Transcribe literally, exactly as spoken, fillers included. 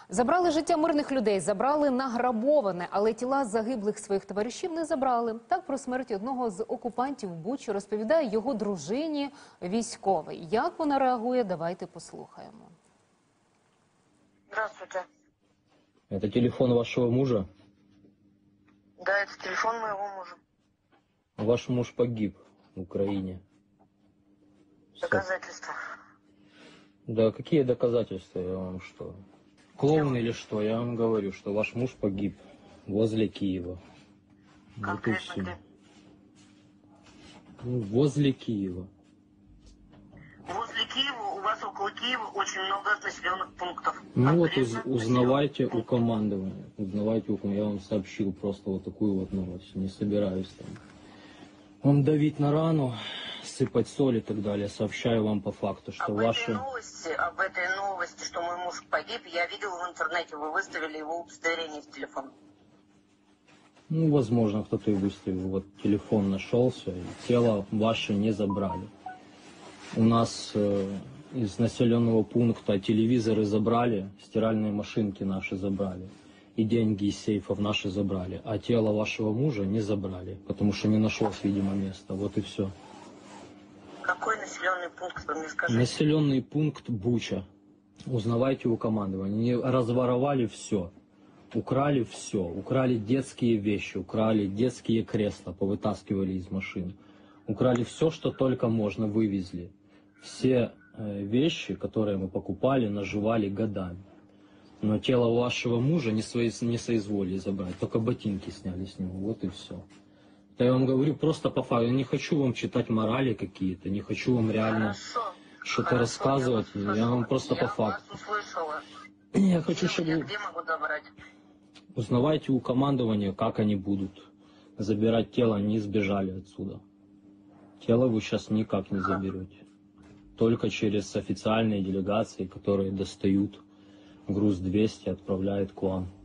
Забрали життя мирних людей, забрали награбоване, але тіла загиблих своїх товаришів не забрали. Так про смерть одного з окупантів Бучі розповідає його дружині військовий. Як вона реагує, давайте послухаємо. Здравствуйте. Это телефон вашего мужа? Да, это телефон моего мужа. Ваш муж погиб в Украине. Доказательства. Да какие доказательства, я вам что? Клоун или что? Я вам говорю, что ваш муж погиб возле Киева. Вот и все. Конкретно где? Ну, возле Киева. Возле Киева, у вас около Киева очень много населенных пунктов. Ну вот Конкретно уз- узнавайте у населенных командования. Узнавайте у ком- Я вам сообщил просто вот такую вот новость. Не собираюсь там вам давить на рану, сыпать соль и так далее. Сообщаю вам по факту, что Об ваши... этой новости, об этой новости, что мой муж погиб, я видел в интернете, вы выставили его удостоверение в телефон. Ну, возможно, кто-то и выставил. Вот телефон нашелся, и тело ваше не забрали. У нас э, из населенного пункта телевизоры забрали, стиральные машинки наши забрали. И деньги из сейфов наши забрали. А тело вашего мужа не забрали, потому что не нашлось, видимо, места. Вот и все. Какой населенный пункт, вы мне скажите? Населенный пункт Буча. Узнавайте у командования. Они разворовали все. Украли все. Украли детские вещи, украли детские кресла, повытаскивали из машин. Украли все, что только можно, вывезли. Все э, вещи, которые мы покупали, наживали годами. Но тело вашего мужа не, свои, не соизволили забрать, только ботинки сняли с него, вот и все. Это я вам говорю просто по факту. Я не хочу вам читать морали какие-то, не хочу вам реально что-то рассказывать. Я, я, вас я вам просто я по факту. Вас услышала. Я хочу, Где, чтобы... я где могу добрать? Узнавайте у командования, как они будут забирать тело, они сбежали отсюда. Тело вы сейчас никак не заберете. Только через официальные делегации, которые достают груз двести, отправляют к вам.